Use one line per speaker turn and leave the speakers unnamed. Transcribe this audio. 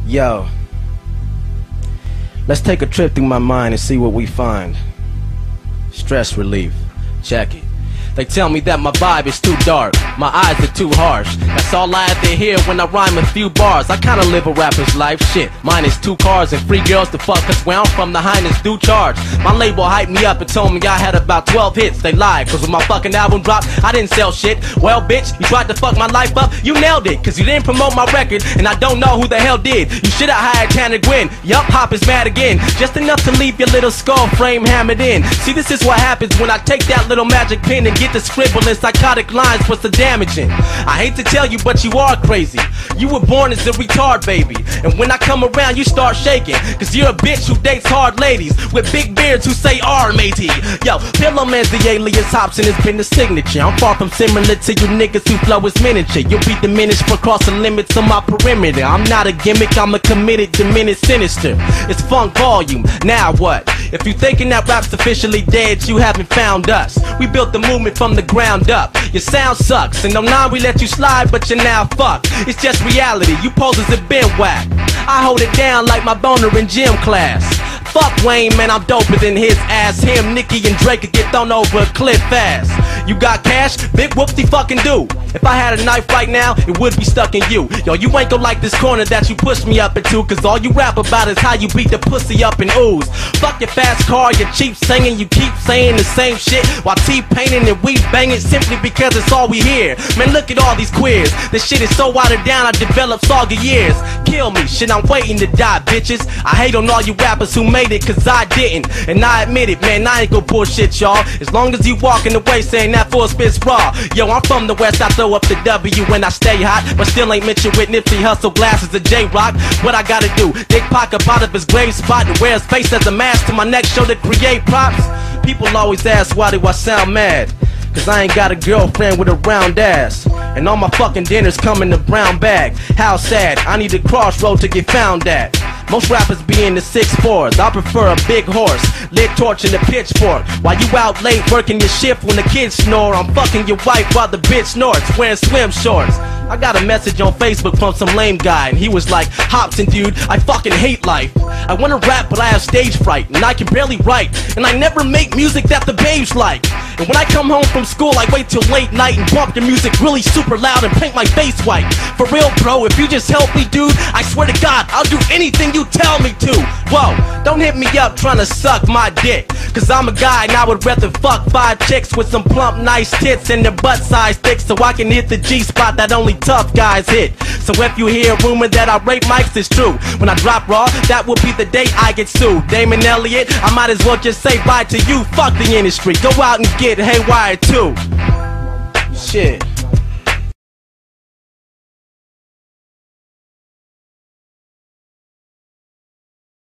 Yo, let's take a trip through my mind and see what we find. Stress relief. Check it. They tell me that my vibe is too dark, my eyes are too harsh. That's all I have to hear when I rhyme a few bars. I kinda live a rapper's life, shit. Mine is 2 cars and free girls to fuck, cause where I'm from the highness do charge. My label hyped me up and told me I had about 12 hits. They lied, cause when my fucking album dropped, I didn't sell shit. Well bitch, you tried to fuck my life up, you nailed it, cause you didn't promote my record, and I don't know who the hell did. You should've hired Tanner Gwynn. Yup, Hop is mad again, just enough to leave your little skull frame hammered in. See, this is what happens when I take that little magic pen and get to scribbling psychotic lines for the damaging. I hate to tell you, but you are crazy. You were born as a retard, baby, and when I come around you start shaking, cause you're a bitch who dates hard ladies with big beards who say R, matey. Yo, Pillowman's the alias, Hobson has been the signature. I'm far from similar to you niggas who flow is miniature. You'll be diminished for crossing limits on my perimeter. I'm not a gimmick, I'm a committed, diminished sinister. It's funk volume, now what? If you thinking that rap's officially dead, you haven't found us. We built the movement from the ground up. Your sound sucks, and on 9 we let you slide, but you're now fucked. It's just reality, you posers have been whacked. I hold it down like my boner in gym class. Fuck Wayne, man, I'm doper than his ass. Him, Nicki, and Drake could get thrown over a cliff fast. You got cash? Big whoop-de fucking do. If I had a knife right now, it would be stuck in you. Yo, you ain't gon' like this corner that you pushed me up into, cause all you rap about is how you beat the pussy up in ooze. Fuck your fast car, your cheap singing, you keep saying the same shit while T-painting and we banging simply because it's all we hear. Man, look at all these queers. This shit is so watered down, I developed soggy years. Kill me, shit, I'm waiting to die, bitches. I hate on all you rappers who made it, cause I didn't, and I admit it, man, I ain't gon' bullshit y'all. As long as you walking away saying that full spit's raw. Yo, I'm from the west, I throw up the W when I stay hot, but still ain't mentioned with Nipsey Hussle glasses of J-Rock. What I gotta do, Dick Pocket out of his grave spot and wear his face as a mask to my next show to create props? People always ask why do I sound mad, cause I ain't got a girlfriend with a round ass, and all my fucking dinners come in a brown bag. How sad, I need a crossroad to get found at. Most rappers be in the 6'4s, I prefer a big horse, lit torch and a pitchfork. While you out late working your shift when the kids snore, I'm fucking your wife while the bitch snorts, wearing swim shorts. I got a message on Facebook from some lame guy, and he was like, Hobson dude, I fucking hate life. I wanna rap but I have stage fright, and I can barely write, and I never make music that the babes like. And when I come home from school I wait till late night and bump the music really super loud and paint my face white. For real bro, if you just help me dude, I swear to God, I'll do anything you tell me to. Whoa, don't hit me up trying to suck my dick, cause I'm a guy and I would rather fuck 5 chicks with some plump nice tits and their butt size thick, so I can hit the G-spot that only tough guys hit. So if you hear a rumor that I rape mics, it's true. When I drop raw, that will be the day I get sued. Damon Elliott, I might as well just say bye to you. Fuck the industry, go out and get haywire too. Shit.